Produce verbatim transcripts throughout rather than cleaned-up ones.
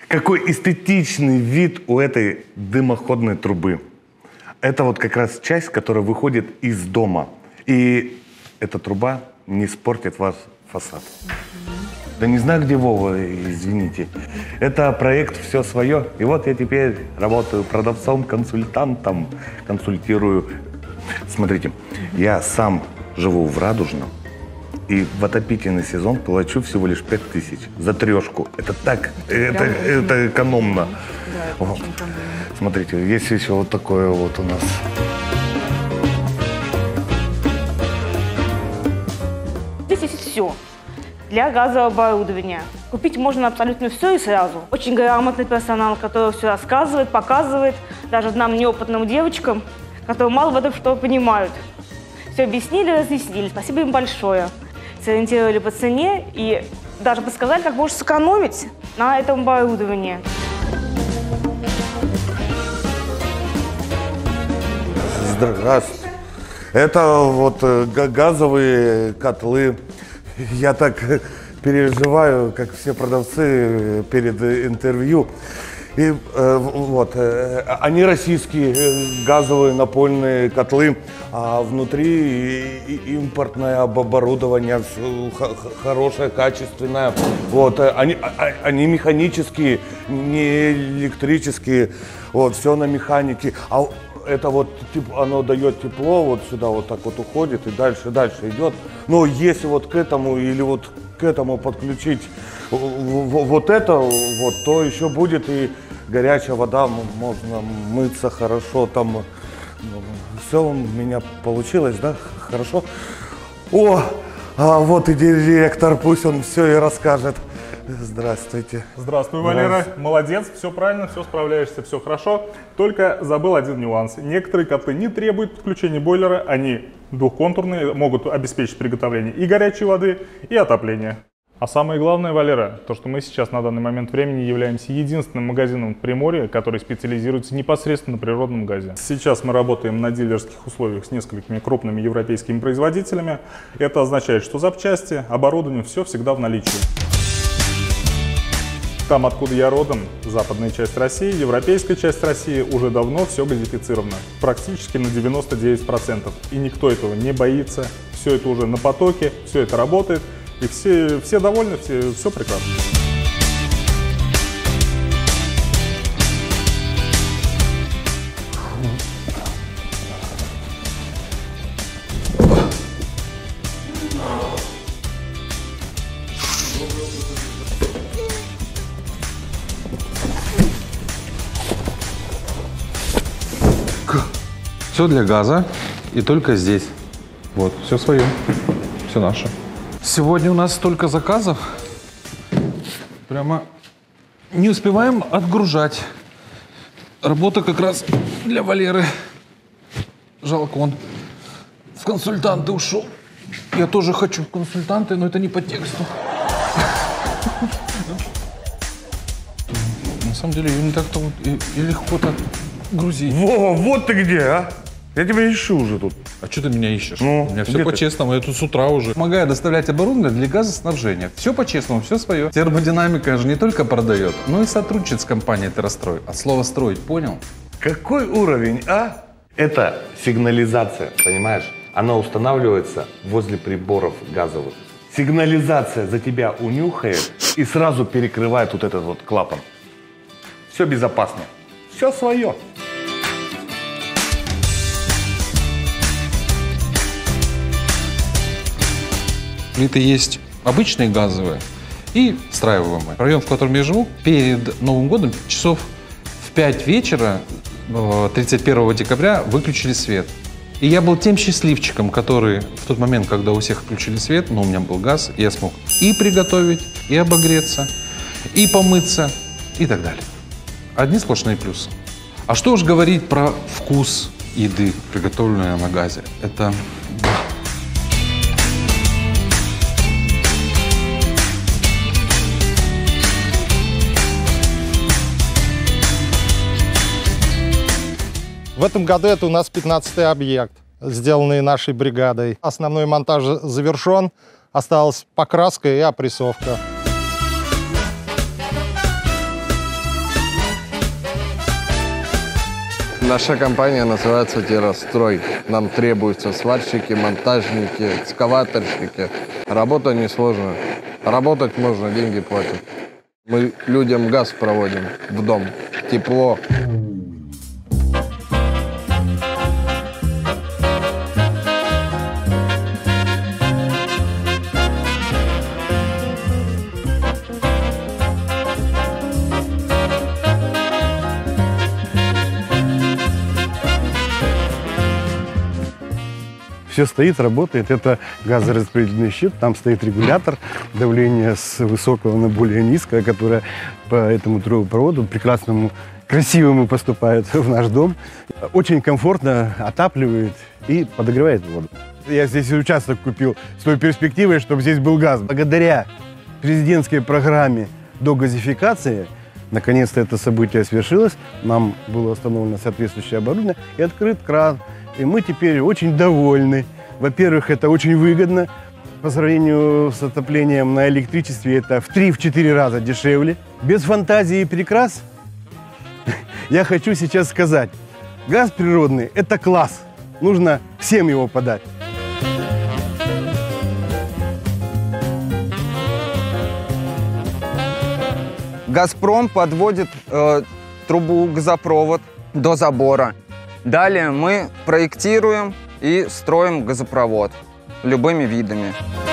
Какой эстетичный вид у этой дымоходной трубы. Это вот как раз часть, которая выходит из дома. И эта труба не испортит ваш фасад. Да не знаю, где Вова, извините. Это проект «Все свое». И вот я теперь работаю продавцом, консультантом, консультирую. Смотрите, я сам живу в Радужном. И в отопительный сезон плачу всего лишь пять тысяч за трешку. Это так, это, это экономно. Да, это вот. очень экономно. Смотрите, есть еще вот такое вот у нас. Здесь есть все для газового оборудования. Купить можно абсолютно все и сразу. Очень грамотный персонал, который все рассказывает, показывает. Даже нам, неопытным девочкам, которые мало в этом что понимают. Все объяснили, разъяснили. Спасибо им большое. Сориентировали по цене и даже подсказали, как можно сэкономить на этом оборудовании. Здравствуйте. Это вот газовые котлы. Я так переживаю, как все продавцы перед интервью. И э, вот, э, они российские э, газовые напольные котлы, а внутри и, и импортное оборудование, хорошее, качественное. Вот, э, они, а, они механические, не электрические, вот, все на механике. А это вот, типа, оно дает тепло, вот сюда вот так вот уходит и дальше, дальше идет. Но если вот к этому или вот к этому подключить вот это, вот, то еще будет и горячая вода, можно мыться хорошо, там все у меня получилось, да, хорошо. О, а вот и директор, пусть он все и расскажет. Здравствуйте. Здравствуй, Валера. Здравствуй. Молодец, все правильно, все справляешься, все хорошо. Только забыл один нюанс. Некоторые котлы не требуют подключения бойлера, они двухконтурные, могут обеспечить приготовление и горячей воды, и отопление. А самое главное, Валера, то, что мы сейчас на данный момент времени являемся единственным магазином в Приморье, который специализируется непосредственно на природном газе. Сейчас мы работаем на дилерских условиях с несколькими крупными европейскими производителями. Это означает, что запчасти, оборудование, все всегда в наличии. Там, откуда я родом, западная часть России, европейская часть России, уже давно все газифицировано. Практически на девяносто девять процентов. И никто этого не боится. Все это уже на потоке, все это работает. И все, все довольны, все, все прекрасно. Все для газа и только здесь. Вот, все свое, все наше. Сегодня у нас столько заказов, прямо не успеваем отгружать. Работа как раз для Валеры. Жалко, он в консультанты ушел. Я тоже хочу в консультанты, но это не по тексту. На самом деле, ее не так-то вот и, и легко-то грузить. Вова, вот ты где, а? Я тебя ищу уже тут. А что ты меня ищешь? Ну, у меня все по-честному, я тут с утра уже. Помогаю доставлять оборудование для газоснабжения. Все по-честному, все свое. Термодинамика же не только продает, но и сотрудничает с компанией Террастрой. От слова «строить», понял? Какой уровень, а? Это сигнализация, понимаешь? Она устанавливается возле приборов газовых. Сигнализация за тебя унюхает и сразу перекрывает вот этот вот клапан. Все безопасно. Все свое. Плиты есть обычные газовые и встраиваемые. Район, в котором я живу, перед Новым годом часов в пять вечера тридцать первого декабря выключили свет. И я был тем счастливчиком, который в тот момент, когда у всех включили свет, но у меня был газ, я смог и приготовить, и обогреться, и помыться, и так далее. Одни сплошные плюсы. А что уж говорить про вкус еды, приготовленной на газе. Это... В этом году это у нас пятнадцатый объект, сделанный нашей бригадой. Основной монтаж завершен, осталась покраска и опрессовка. Наша компания называется «Террастрой». Нам требуются сварщики, монтажники, экскаваторщики. Работа несложная. Работать можно, деньги платят. Мы людям газ проводим в дом, тепло. Все стоит, работает. Это газораспределительный щит, там стоит регулятор давления с высокого на более низкое, которое по этому трубопроводу прекрасному, красивому поступает в наш дом. Очень комфортно отапливает и подогревает воду. Я здесь участок купил с той перспективой, чтобы здесь был газ. Благодаря президентской программе догазификации наконец-то это событие свершилось. Нам было установлено соответствующее оборудование и открыт кран. И мы теперь очень довольны. Во-первых, это очень выгодно. По сравнению с отоплением на электричестве это в три-четыре раза дешевле. Без фантазии и прикрас я хочу сейчас сказать. Газ природный – это класс. Нужно всем его подать. «Газпром» подводит э, трубу, газопровод до забора. Далее мы проектируем и строим газопровод любыми видами.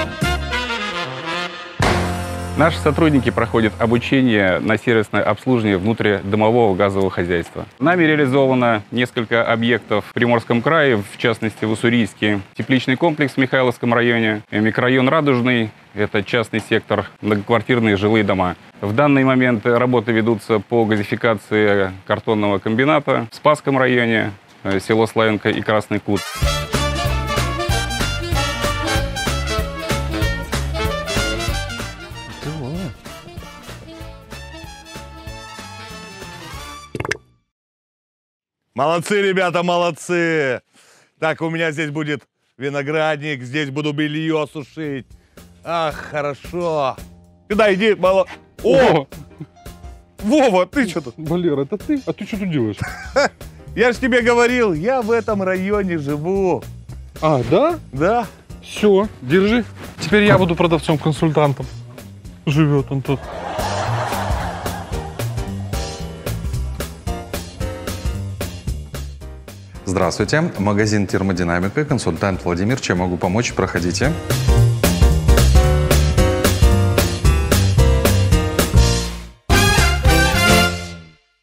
Наши сотрудники проходят обучение на сервисное обслуживание внутридомового газового хозяйства. Нами реализовано несколько объектов в Приморском крае, в частности в Уссурийске. Тепличный комплекс в Михайловском районе, микрорайон Радужный, это частный сектор, многоквартирные жилые дома. В данный момент работы ведутся по газификации картонного комбината в Спасском районе, село Славянка и Красный Кут. Молодцы, ребята, молодцы! Так, у меня здесь будет виноградник, здесь буду белье сушить. Ах, хорошо. Сюда иди, мало... О! Вова, ты что тут? Валера, это ты? А ты что тут делаешь? Я же тебе говорил, я в этом районе живу. А, да? Да. Все, держи. Теперь я буду продавцом-консультантом. Живет он тут. Здравствуйте, магазин «Термодинамика», консультант Владимир, чем могу помочь, проходите.